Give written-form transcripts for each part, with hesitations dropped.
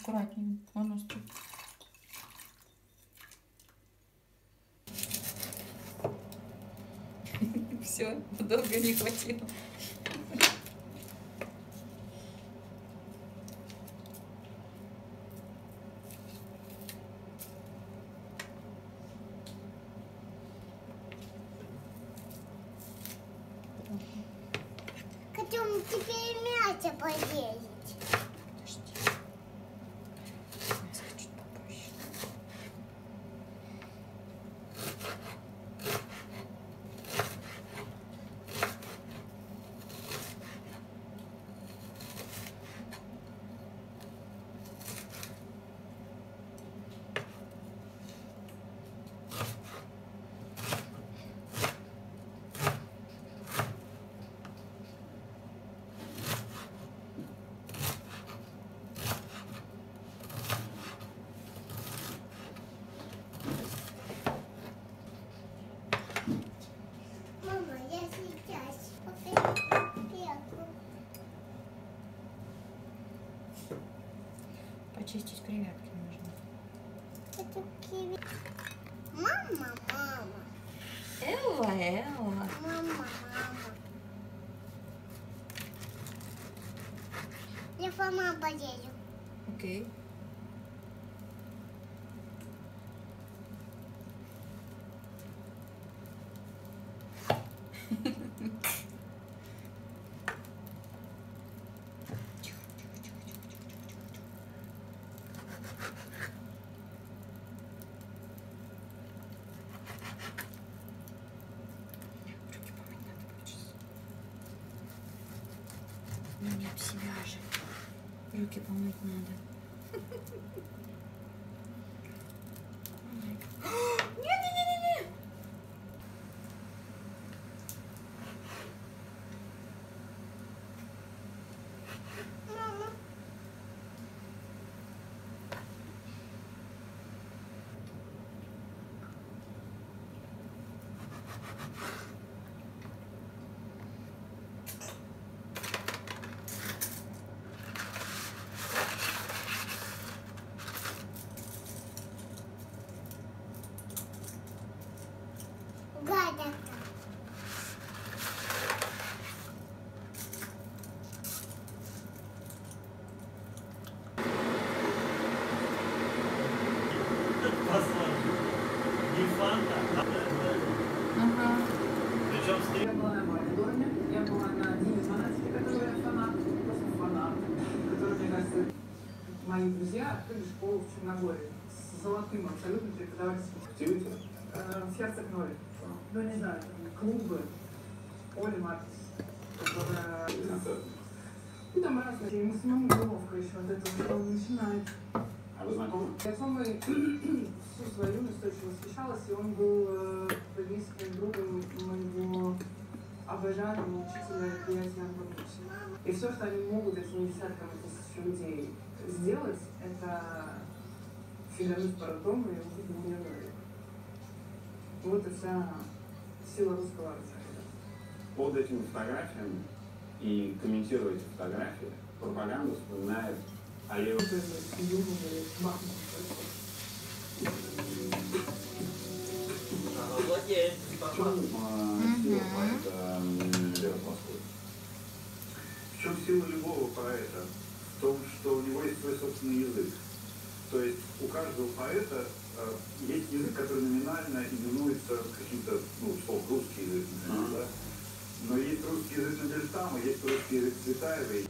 Аккуратнее. Вон остро. Все, долго не хватило. Хотим теперь мясо поесть. Мама, я сейчас приеду. Почистить креветки нужно. Это киви. Мама, мама. Элла, Элла. Мама, мама. Я сама поеду. Окей. Руки помыть надо будет сейчас. Ну не об себя же. Руки помыть надо. Не-не-не-не-не! Мама. Гадя. Не фанта, Ага. причем с Я была на Валидорне, я была на Дине Звонаревской, который я фанат, просто фанат, который, мне кажется, мои друзья открыли школу в Черногории с золотым абсолютно преподавательским. В Херцег-Ноле. Ну, не знаю, клубы, Оля Маркис, которая... Ну, там разные, ему самому неловко еще от этого, что он начинает. А вы знакомы? Я с мамой всю свою юность очень восхищалась, и он был близким другом моего обожаемого учителя Ильяса Антоновича. И все, что они могут этим десяткам и тысячам людей сделать, это фигануть по роддому и убить мне ноги. Вот и вся сила русского артиста. Под этими фотографиями и комментируя эти фотографии, пропаганда вспоминает о Лео. Владеет В чем сила любого поэта? В том, что у него есть свой собственный язык. То есть у каждого поэта есть язык, который номинально именуется каким-то, ну, условно, русский язык, например, да? Но есть русский язык Мандельштама, есть русский язык Цветаевой.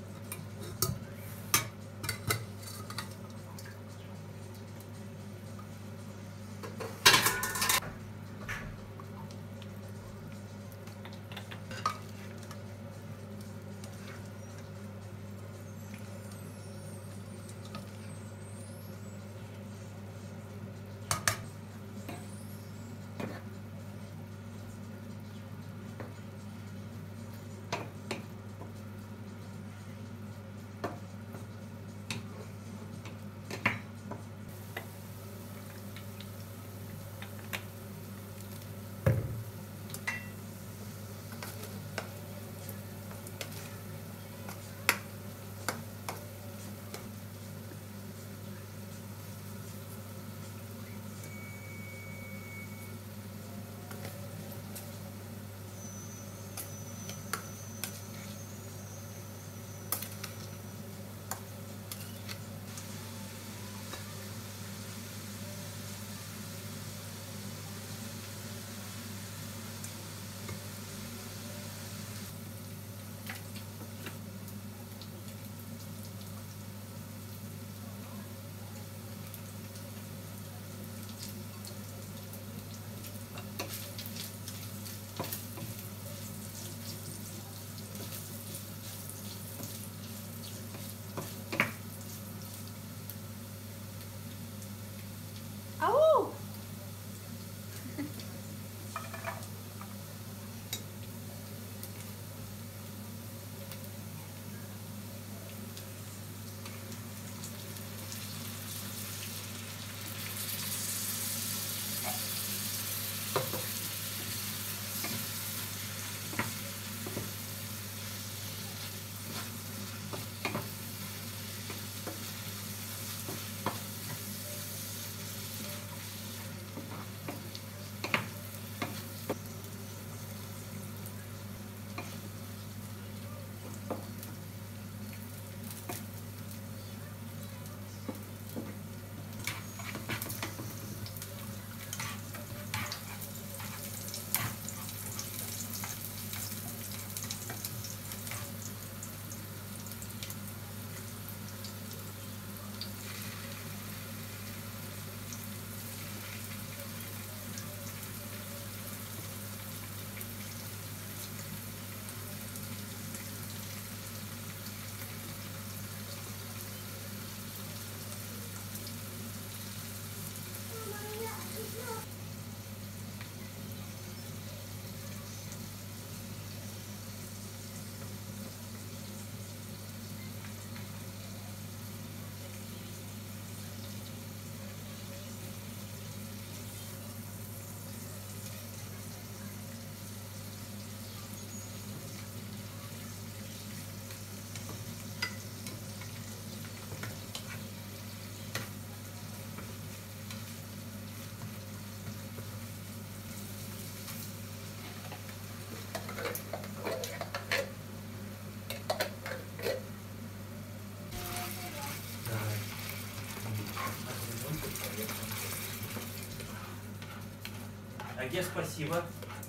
Где спасибо?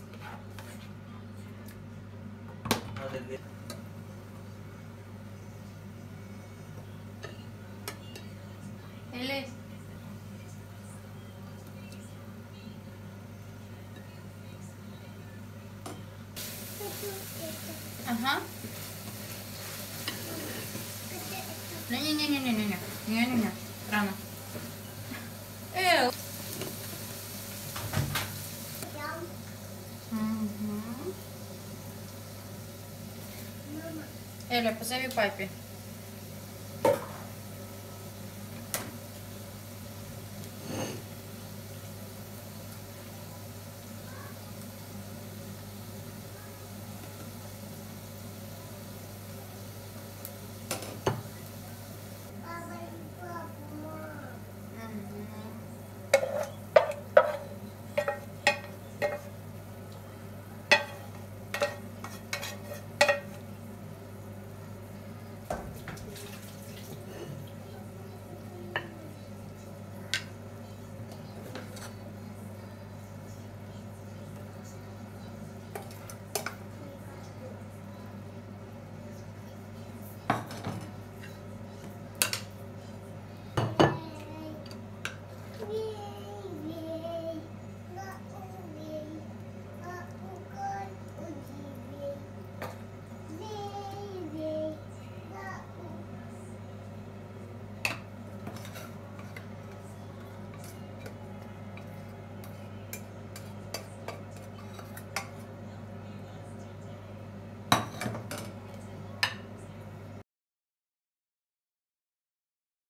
Надо где? Или... Ага. Не-не-не-не-не-не. Не-не-не. Рано. Угу. Эля, позови папе.